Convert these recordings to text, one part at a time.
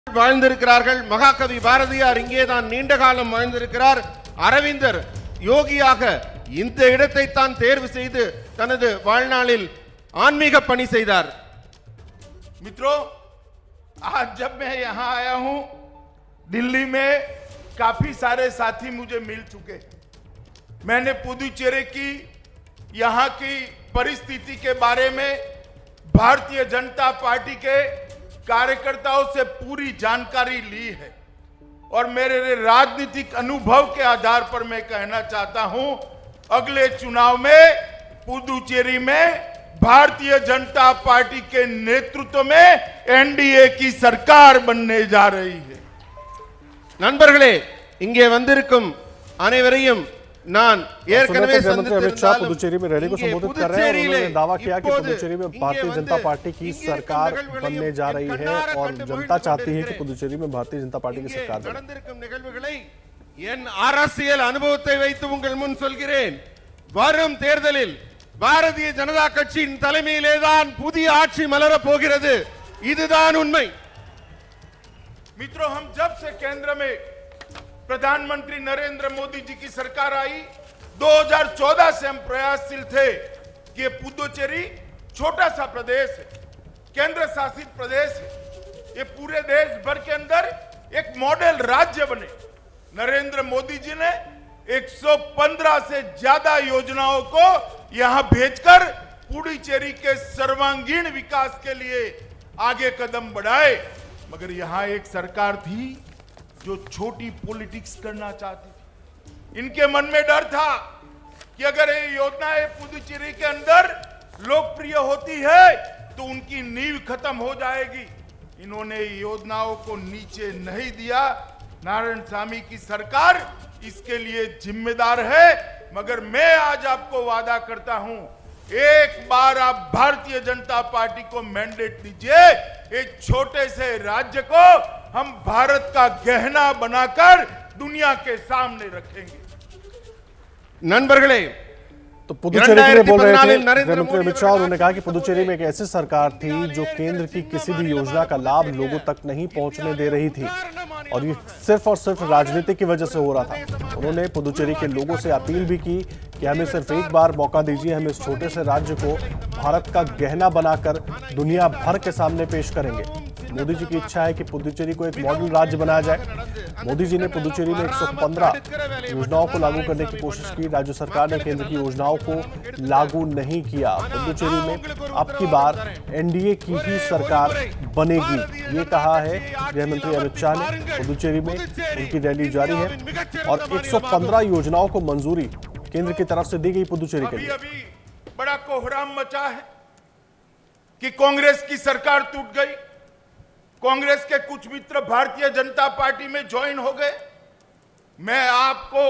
வாழ்ந்திருக்கிறார்கள். மகாகவி பாரதியார் இங்கேதான் நீண்ட காலம் வாழ்ந்திருக்கிறார். அரவிந்தர் யோகியாக இந்த இடத்தை தான் தேர்வு செய்து தனது வாழ்நாளில் ஆன்மீக பணி செய்தார். मित्रों, आज जब मैं यहां आया हूं, दिल्ली में काफी सारे साथी मुझे मिल चुके हैं। मैंने पुदुचेरी की यहां की परिस्थिति के बारे में भारतीय जनता पार्टी के कार्यकर्ताओं से पूरी जानकारी ली है और मेरे राजनीतिक अनुभव के आधार पर मैं कहना चाहता हूं, अगले चुनाव में पुदुचेरी में भारतीय जनता पार्टी के नेतृत्व में एनडीए की सरकार बनने जा रही है. நண்பர்களே, இங்கே வந்திருக்கும் அனைவரையும் நான் ஏற்கனவே अमित शाह पुदुचेरी में रैली को संबोधित कर रहे हैं. उन्होंने दावा किया कि पुदुचेरी में भारतीय जनता पार्टी की सरकार बनने जा रही है और जनता चाहती है कि पुदुचेरी में भारतीय जनता पार्टी की सरकार बने. நடந்திருக்கும் நிகழ்வுகளை என் அரசியல் அனுபவத்தை வைத்து உங்கள் முன் சொல்கிறேன். வரும் தேர்தலில் பாரதிய ஜனதா கட்சியின் தலைமையிலேதான் புதிய ஆட்சி மலரப் போகிறது. இதுதான் உண்மை. मित्रों, हम जब से केंद्र में प्रधानमंत्री नरेंद्र मोदी जी की सरकार आई, 2014 से हम प्रयासशील थे कि पुदुचेरी छोटा सा प्रदेश है, केंद्र शासित प्रदेश है, ये पूरे देश भर के अंदर एक मॉडल राज्य बने. नरेंद्र मोदी जी ने 115 से ज्यादा योजनाओं को यहां भेजकर पुडुचेरी के सर्वांगीण विकास के लिए आगे कदम बढ़ाए. मगर यहां एक सरकार थी जो छोटी पॉलिटिक्स करना चाहती थी. इनके मन में डर था कि अगर ये योजनाएं पुदुचेरी के अंदर लोकप्रिय होती है तो उनकी नींव खत्म हो जाएगी. इन्होंने योजनाओं को नीचे नहीं दिया. नारायणसामी की सरकार इसके लिए जिम्मेदार है. मगर मैं आज आपको वादा करता हूं, एक बार आप भारतीय जनता पार्टी को मैंडेट दीजिए, एक छोटे से राज्य को हम भारत का गहना बनाकर दुनिया के सामने रखेंगे. நண்பர்களே, तो पुदुचेरी के लिए बोल रहे थे गृहमंत्री अमित शाह. उन्होंने कहा कि पुदुचेरी में एक ऐसी सरकार थी जो केंद्र की किसी भी योजना का लाभ लोगों तक नहीं पहुंचने दे रही थी और ये सिर्फ और सिर्फ राजनीति की वजह से हो रहा था. उन्होंने पुदुचेरी के लोगों से अपील भी की कि हमें सिर्फ एक बार मौका दीजिए, हम इस छोटे से राज्य को भारत का गहना बनाकर दुनिया भर के सामने पेश करेंगे. मोदी जी की इच्छा है कि पुदुचेरी को एक मॉडल राज्य बनाया जाए. मोदी जी ने पुदुचेरी में 115 योजनाओं को लागू करने की कोशिश की. राज्य सरकार ने केंद्र की योजनाओं को लागू नहीं किया. पुदुचेरी में अब की बार एनडीए की ही सरकार बनेगी, ये कहा है गृहमंत्री अमित शाह ने. पुदुचेरी में उनकी रैली जारी है और 115 योजनाओं को मंजूरी केंद्र की तरफ से दी गई पुदुचेरी के लिए. अभी बड़ा कोहराम मचा है कि कांग्रेस की सरकार टूट गई. कांग्रेस के कुछ मित्र भारतीय जनता पार्टी में ज्वाइन हो गए. मैं आपको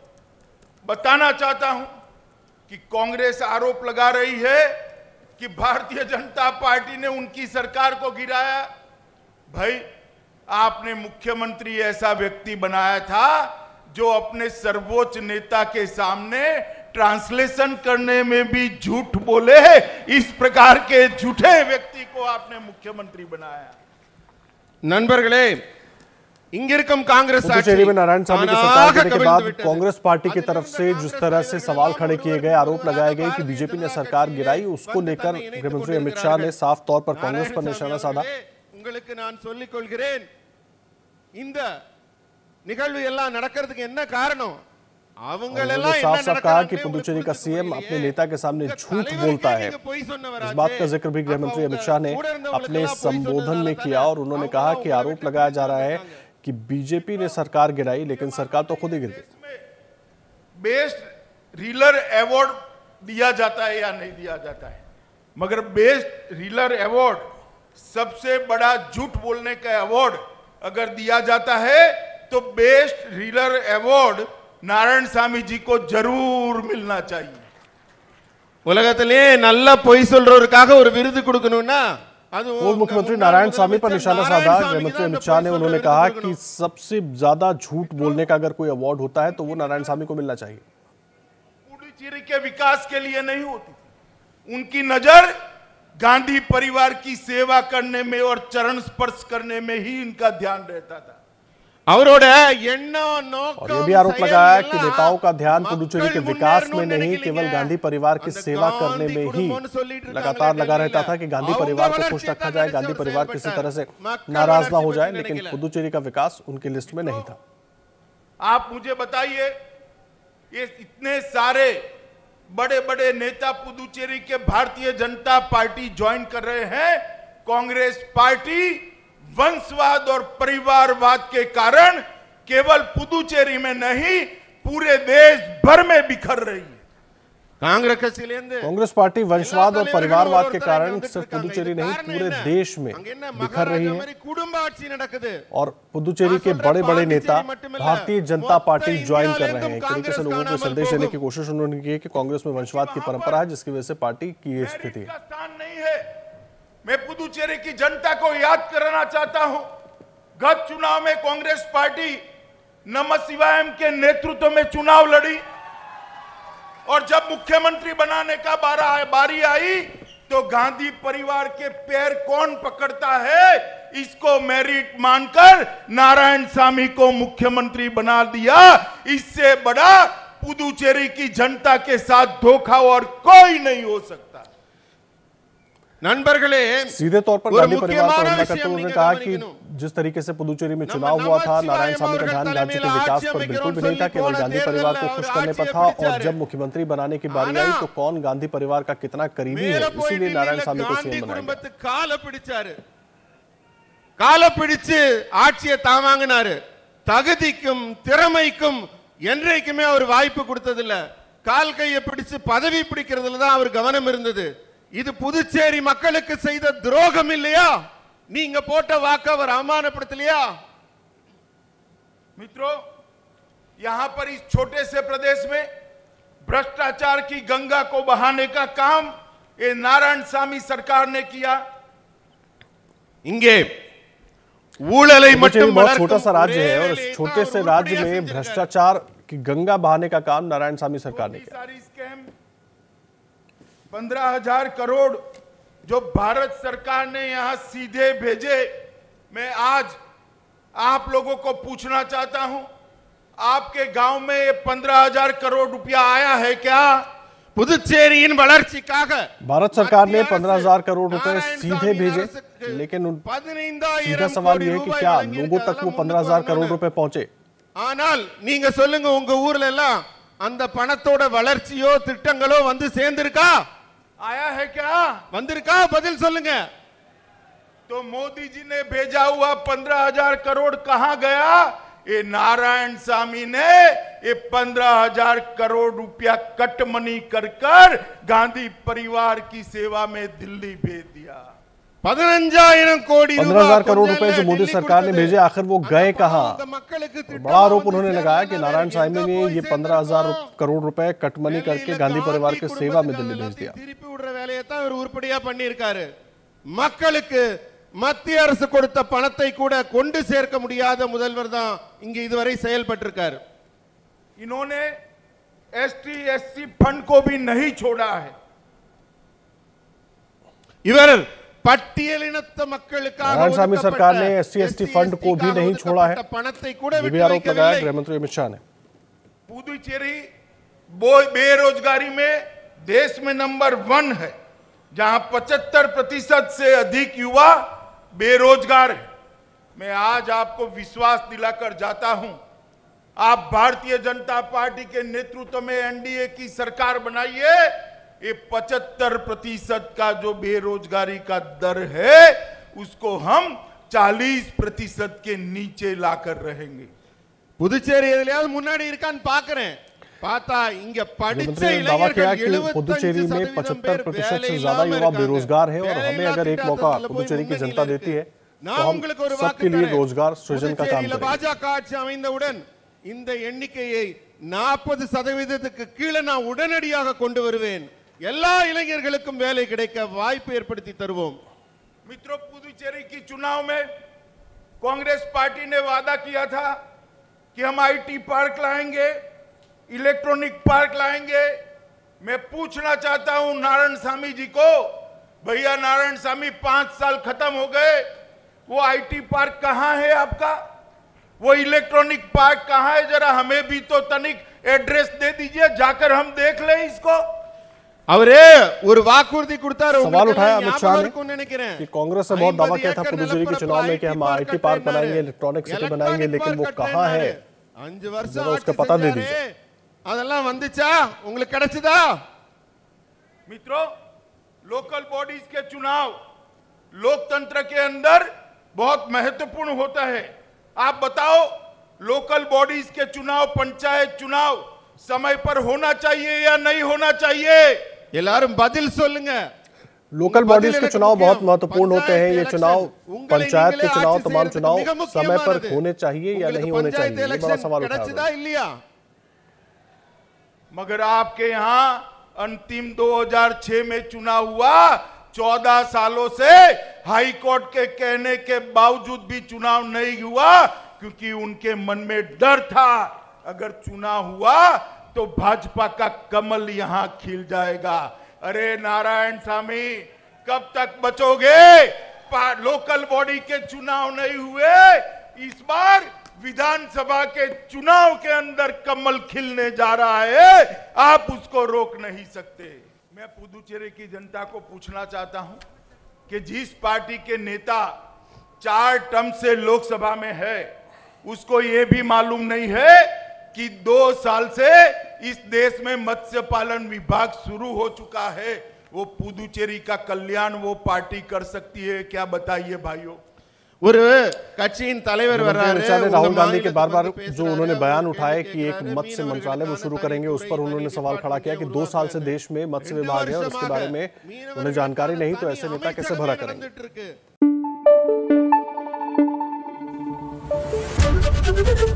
बताना चाहता हूं कि कांग्रेस आरोप लगा रही है कि भारतीय जनता पार्टी ने उनकी सरकार को गिराया. भाई, आपने मुख्यमंत्री ऐसा व्यक्ति बनाया था जो अपने सर्वोच्च नेता के सामने ट्रांसलेशन करने में भी झूठ बोले. इस प्रकार के झूठे व्यक्ति को आपने मुख्यमंत्री बनाया. நண்பர்களே, இங்கிருக்கும் காங்கிரஸ் पुदुचेरी में नारायणसामी की सरकार गिरने के बाद कांग्रेस पार्टी की तरफ से जिस तरह से सवाल खड़े किए गए, आरोप लगाए गए कि बीजेपी ने सरकार गिराई, उसको लेकर गृहमंत्री अमित शाह ने साफ तौर पर कांग्रेस पर निशाना साधा. உங்களுக்கு நான் சொல்லிக் கொள்கிறேன், இந்த நிகழ்வு எல்லாம் நடக்கிறதுக்கு என்ன காரணம்? साफ कहा कि पुदुचेरी का सीएम अपने नेता के सामने झूठ बोलता है. इस बात का जिक्र भी गृहमंत्री अमित शाह ने अपने संबोधन में किया और उन्होंने कहा कि आरोप लगाया जा रहा है कि बीजेपी ने सरकार गिराई, लेकिन सरकार तो खुद ही गिर गई. बेस्ट रीलर अवार्ड दिया जाता है या नहीं दिया जाता है, मगर बेस्ट रीलर अवार्ड, सबसे बड़ा झूठ बोलने का अवार्ड अगर दिया जाता है तो बेस्ट रीलर अवार्ड नारायणसामी जी को जरूर मिलना चाहिए. உலகத்திலே நல்ல பொய் சொல்றவருக்காக ஒரு விருது கொடுக்கணும்னா அது पूर्व मुख्यमंत्री नारायणसामी पर निशाना साधा गृहमंत्री अमित शाह ने. उन्होंने कहा कि सबसे ज्यादा झूठ बोलने का अगर कोई अवार्ड होता है तो वो नारायणसामी को मिलना चाहिए. पुडुचेरी के विकास के लिए नहीं होती थी. उनकी नजर गांधी परिवार की सेवा करने में और चरण स्पर्श करने में ही इनका ध्यान रहता था। அவரோட எண்ணம் நோக்கம் और ये भी आरोप लगाया कि नेताओं का ध्यान पुदुचेरी के विकास में नहीं, केवल गांधी परिवार की सेवा करने में ही लगातार लगा रहता था कि गांधी परिवार को खुश रखा जाए, गांधी परिवार किसी तरह से नाराज ना हो जाए, लेकिन पुदुचेरी का विकास उनकी लिस्ट में नहीं था। आप मुझे बताइए, ये इतने सारे बड़े बड़े नेता पुदुचेरी के भारतीय जनता पार्टी ज्वाइन कर रहे हैं, कांग्रेस पार्टी वंशवाद और परिवारवाद के कारण केवल पुदुचेरी में नहीं पूरे देश भर में बिखर रही है। कांग्रेस पार्टी वंशवाद और परिवारवाद के कारण सिर्फ पुदुचेरी नहीं पूरे देश में बिखर रही है और पुदुचेरी के बड़े बड़े नेता भारतीय जनता पार्टी ज्वाइन कर रहे हैं। एक तरीके से लोगों को संदेश देने की कोशिश उन्होंने की है कि कांग्रेस में वंशवाद की परंपरा है, जिसकी वजह से पार्टी की ये स्थिति है। मैं पुदुचेरी की जनता को याद कराना चाहता हूं, गत चुनाव में कांग्रेस पार्टी नमः शिवायम के नेतृत्व में चुनाव लड़ी और जब मुख्यमंत्री बनाने का बारी आई तो गांधी परिवार के पैर कौन पकड़ता है, इसको मेरिट मानकर नारायणसामी को मुख्यमंत्री बना दिया। इससे बड़ा पुदुचेरी की जनता के साथ धोखा और कोई नहीं हो सकता। नंबरगले सीधे तौर पर गांधी परिवार पर हमला करते हुए उन्होंने कहा कि जिस तरीके से पुदुचेरी में चुनाव हुआ था, नारायणसामी का ध्यान राज्य के विकास पर बिल्कुल भी नहीं था, केवल गांधी परिवार को खुश करने पर था। और जब मुख्यमंत्री बनाने की बारी आई तो कौन गांधी परिवार का कितना करीबी है, इसीलिए नारायणसामी को सीएम बनाया। கால பிடிச்சு ஆட்சியை தாமாங்கினாரு. தகுதிக்கும் திறமைக்கும் என்றைக்குமே அவர் வாய்ப்பு கொடுத்ததில்ல. கால் கையை பிடிச்சு பதவி பிடிக்கிறதுல தான் அவர் கவனம் இருந்தது. இது புதுச்சேரி மக்களுக்கு செய்த துரோகம் இல்லையா? நீங்க போட்ட வாக்கு அவர் அவமானப்படுத்தலையா? मित्रों, यहां पर इस छोटे से प्रदेश में भ्रष्टाचार की गंगा को बहाने का काम ये नारायणसामी सरकार ने किया। इंगे ஊழலை மட்டும் बहुत छोटा सा राज्य है और इस छोटे से राज्य में भ्रष्टाचार की गंगा बहाने का काम नारायणसामी सरकार ने किया। 15,000 करोड़ जो भारत सरकार ने यहां सीधे भेजे, मैं आज आप लोगों को पूछना चाहता हूं, आपके गांव में ये 15,000 करोड़ रुपया आया है क्या? पुदुचेरिயின் வளர்ச்சிக்காக भारत सरकार ने 15,000 करोड़ रुपए सीधे भेजे, लेकिन सीधा सवाल यह है कि क्या लोगों तक वो 15,000 करोड़ रुपए पहुंचे? ஆனால் நீங்க சொல்லுங்க, உங்க ஊர்ல எல்லாம் அந்த பணத்தோட வளர்ச்சியோ திட்டங்களோ வந்து சேர்ந்திருக்கா? आया है क्या? வந்திருக்கா? பதில் சொல்லுங்க। तो मोदी जी ने भेजा हुआ 15,000 करोड़ कहां गया? ये नारायणसामी ने ये 15,000 करोड़ रुपया कट मनी कर गांधी परिवार की सेवा में दिल्ली भेज दिया। 15,000 करोड़ रुपए जो मोदी सरकार ने भेजे, आखिर वो गए कहां? बड़ा आरोप उन्होंने लगाया कि नारायणसामी ने ये 15,000 करोड़ रुपए कटमनी करके गांधी परिवार की सेवा में दिल्ली भेज दिया। மத்திய அரசு கொடுத்த பணத்தை கூட கொண்டு சேர்க்க முடியாத முதல்வர் தான் இங்க இதுவரை செயல்பட்டிருக்கார்। इन्होंने एसटी एससी फंड को भी नहीं छोड़ा है। इधर पट्टियलिनत्त மக்களுக்காக नारायणसामी सरकार ने एससी एसटी फंड को भी नहीं छोड़ा है। ये भी आरोप लगाया गृह मंत्री अमित शाह ने। पुदुचेरी बेरोजगारी में देश में नंबर 1 है, जहां 75% से अधिक युवा बेरोजगार है। मैं आज आपको विश्वास दिलाकर जाता हूं, आप भारतीय जनता पार्टी के नेतृत्व में एनडीए की सरकार बनाइए, ये 75% का जो बेरोजगारी का दर है उसको हम 40% के नीचे लाकर रहेंगे। புதுச்சேரி எதிலையாவது முன்னாடி இருக்கான்னு பார்க்கிறேன்। पाता इंगे दावा किया कि पुदुचेरी में 75% से ज्यादा युवा बेरोजगार है और हमें अगर एक मौका पुदुचेरी की जनता देती है तो हम सबके लिए रोजगार सृजन का काम करेंगे। பாஜக ஆட்சி அமைந்தவுடன் இந்த எண்ணிக்கையை 40% கீழே நான் உடனடியாக கொண்டு வருவேன்। எல்லா இளைஞர்களுக்கும் வேலை கிடைக்க வாய்ப்பு ஏற்படுத்தி தருவோம்। मित्रों, पुदुचेरी की चुनाव में कांग्रेस पार्टी ने वादा किया था कि हम आईटी पार्क लाएंगे, इलेक्ट्रॉनिक पार्क लाएंगे। मैं पूछना चाहता हूं नारायणसामी जी को, भैया नारायण स्वामी 5 साल खत्म हो गए, वो आईटी पार्क कहां है आपका, वो इलेक्ट्रॉनिक पार्क कहां है, जरा हमें भी तो तनिक एड्रेस दे दीजिए, जाकर हम देख लें इसको। அவரே ஒரு வாக்குறுதி கொடுத்தாரு, सवाल उठाया अमित शाह ने நினைக்கிறேன் कि कांग्रेस ने बहुत दावा किया था पुदुचेरी के चुनाव में कि हम आईटी पार्क बनाएंगे, इलेक्ट्रॉनिक सिटी बनाएंगे, लेकिन वो कहां है, 5 வருஷம் जरा उसका पता दे दीजिए। அதெல்லாம் வந்துச்சா, உங்களுக்கு கிடைச்சதா? मित्रों, लोकल बॉडीज के चुनाव लोकतंत्र के अंदर बहुत महत्वपूर्ण होता है। आप बताओ, लोकल बॉडीज के चुनाव, पंचायत चुनाव समय पर होना चाहिए या नहीं होना चाहिए? எல்லாரும் பதில் சொல்லுங்க। लोकल बॉडीज के चुनाव बहुत महत्वपूर्ण होते हैं। ये चुनाव, पंचायत के चुनाव, तमाम चुनाव समय पर होने चाहिए या नहीं होने चाहिए, ये बड़ा सवाल उठा है। मगर आपके यहाँ अंतिम 2006 में चुनाव हुआ, 14 सालों से हाई कोर्ट के कहने के बावजूद भी चुनाव नहीं हुआ, क्योंकि उनके मन में डर था अगर चुनाव हुआ तो भाजपा का कमल यहां खिल जाएगा। अरे नारायण स्वामी, कब तक बचोगे? लोकल बॉडी के चुनाव नहीं हुए, इस बार विधानसभा के चुनाव के अंदर कमल खिलने जा रहा है, आप उसको रोक नहीं सकते। मैं पुदुचेरी की जनता को पूछना चाहता हूं कि जिस पार्टी के नेता 4 टर्म से लोकसभा में है, उसको यह भी मालूम नहीं है कि 2 साल से इस देश में मत्स्य पालन विभाग शुरू हो चुका है। वो पुदुचेरी का कल्याण वो पार्टी कर सकती है क्या? बताइए भाइयों। ஒரு கட்சியின் தலைவர் வர்றாரு, राहुल गांधी के बार-बार जो उन्होंने बयान उठाए कि एक मत्स्य मंत्रालय वो शुरू करेंगे, उस पर उन्होंने सवाल खड़ा किया कि 2 साल से देश में मत्स्य विभाग है और उसके बारे में उन्हें जानकारी नहीं, तो ऐसे नेता कैसे भरा करेंगे?